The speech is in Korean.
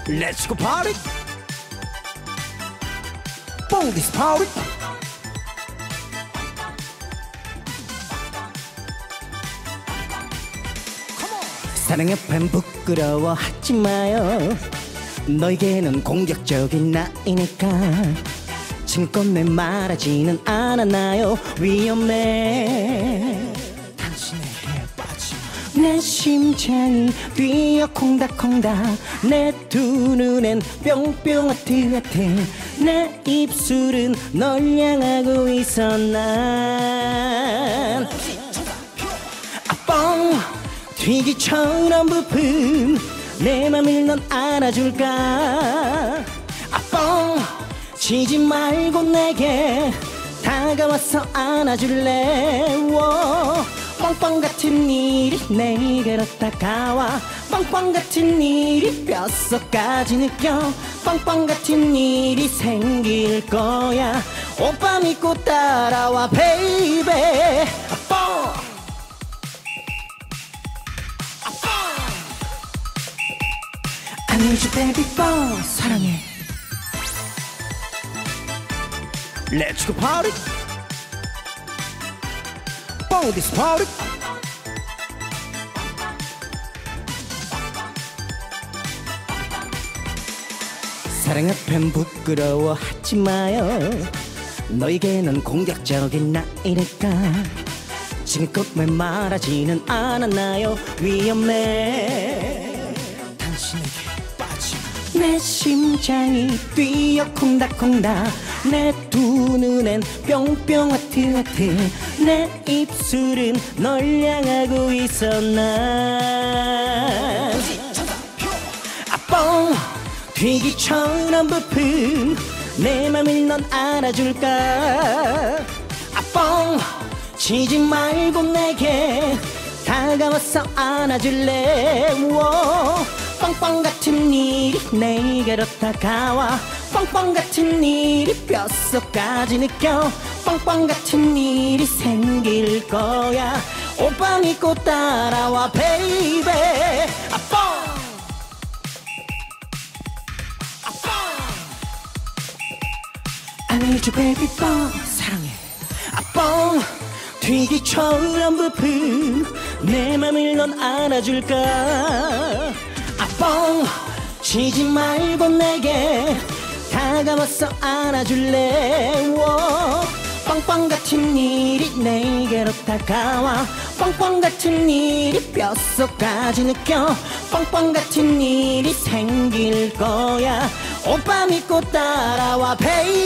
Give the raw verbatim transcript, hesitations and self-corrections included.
Let's go party. Boom this party. 사랑의 팬 부끄러워하지 마요. 너에게는 공격적인 나이니까 지금껏 내 말하지는 않았나요. 위험해. 당신에게 빠지마. 내 심장이 뛰어 콩닥콩닥. 내 두 눈엔 뿅뿅 하트 하트. 내 입술은 널 향하고 있어. 난 아뻥 튀기처럼 부푼 내 맘을 넌 안아줄까. 아뻥 지지 말고 내게 다가와서 안아줄래. 워 뻥뻥 같은 일이 내게로 다가와. 뻥뻥 같은 일이 뼛속까지 느껴. 뻥뻥 같은 일이 생길 거야. 오빠 믿고 따라와 베이베. 아뻥 I need you baby boy. 사랑해. Let's go party. Boom this party. 사랑 앞엔 부끄러워하지 마요. 너에게는 공격적인 나이니까 지금껏 왜 말하지는 않았나요. 위험해. 당신에게 빠지마. 내 심장이 뛰어 콩닥콩닥. 내 두 눈엔 뿅뿅 하트 하트. 내 입술은 널 향하고 있어. 난 아뻥 튀기처럼 부푼 내 맘을 넌 알아줄까. 아뻥 지지 말고 내게 다가와서 안아줄래. 워 뻥뻥 같은 일이 내게로 다가와. 뻥뻥 같은 일이 뼛속까지 느껴. 뻥뻥 같은 일이 생길 거야. 오빠 믿고 따라와 베이베. 아뻥 I need you baby boy. 사랑해. 아뻥 튀기처럼 부푼 내 맘을 넌 안아줄까. 아뻥 지지 말고 내게 다가와서 안아줄래. 워 뻥뻥 같은 일이 내게로 다가와. 뻥뻥 같은 일이 뼛속까지 느껴. 뻥뻥 같은 일이 생길 거야. 오빠 믿고 따라와 베이.